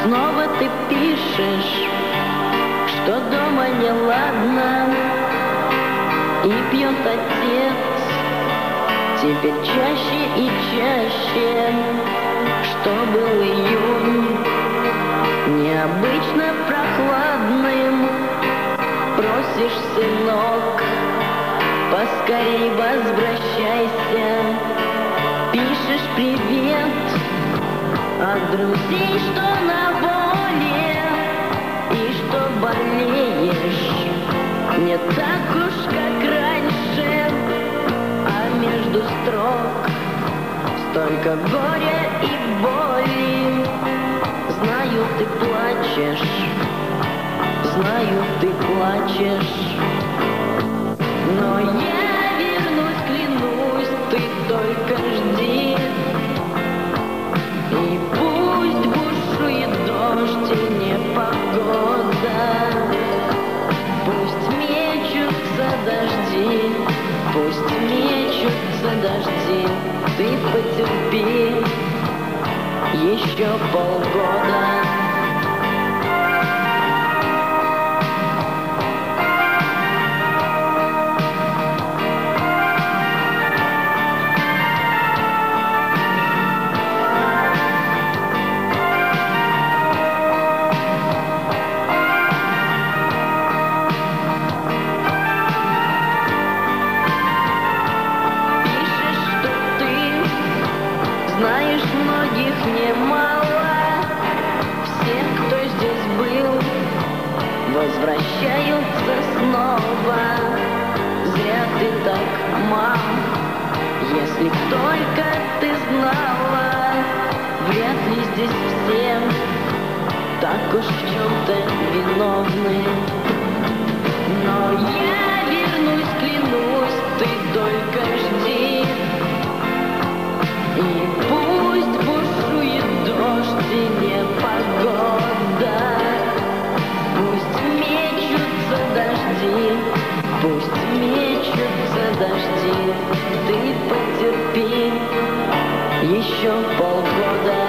Снова ты пишешь, что дома неладно, и пьет отец теперь чаще и чаще, что был июнь необычно прохладным. Просишь, сынок, поскорей возвращайся, пишешь привет от друзей, что на воле и что болеешь не так уж, как раньше, а между строк столько горя и боли. Знаю, ты плачешь, знаю, ты плачешь, но я вернусь, клянусь, ты только жди. И пусть бушует дождь и непогода, пусть мечутся дожди, пусть мечутся дожди, ты потерпи еще полгода. Знаешь, многих немало, всех, кто здесь был, возвращаются снова. Зря ты так, мам, если б только ты знала, вряд ли здесь все так уж в чем-то виновны. Но я вернусь, клянусь, ты только жди. И пусть бушует дождь и непогода, пусть мечутся дожди, пусть мечутся дожди, ты потерпи еще полгода.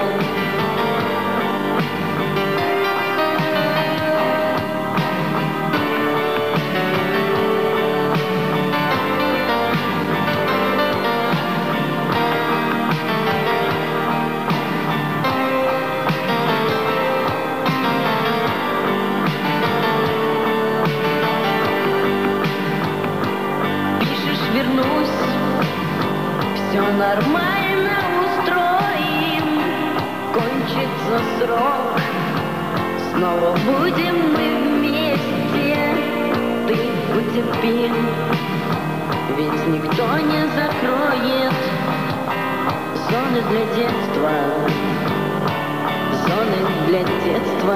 Вернусь, все нормально устроим, кончится срок, снова будем мы вместе, ты потерпи, ведь никто не закроет зоны для детства, зоны для детства.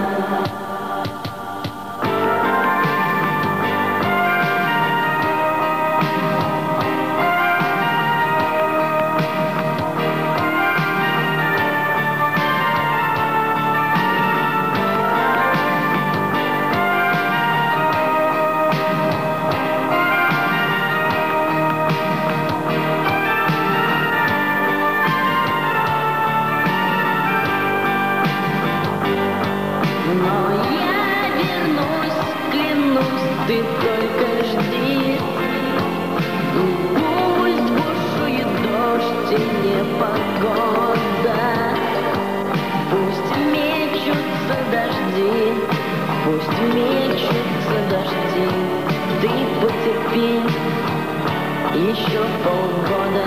Но я вернусь, клянусь, ты только жди. И пусть бушует дождь и непогода, пусть мечутся дожди, пусть мечутся дожди, ты потерпи еще полгода.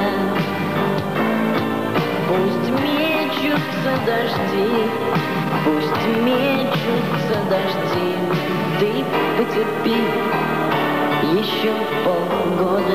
Пусть мечутся дожди, пусть мечутся дожди, ты потерпи еще полгода.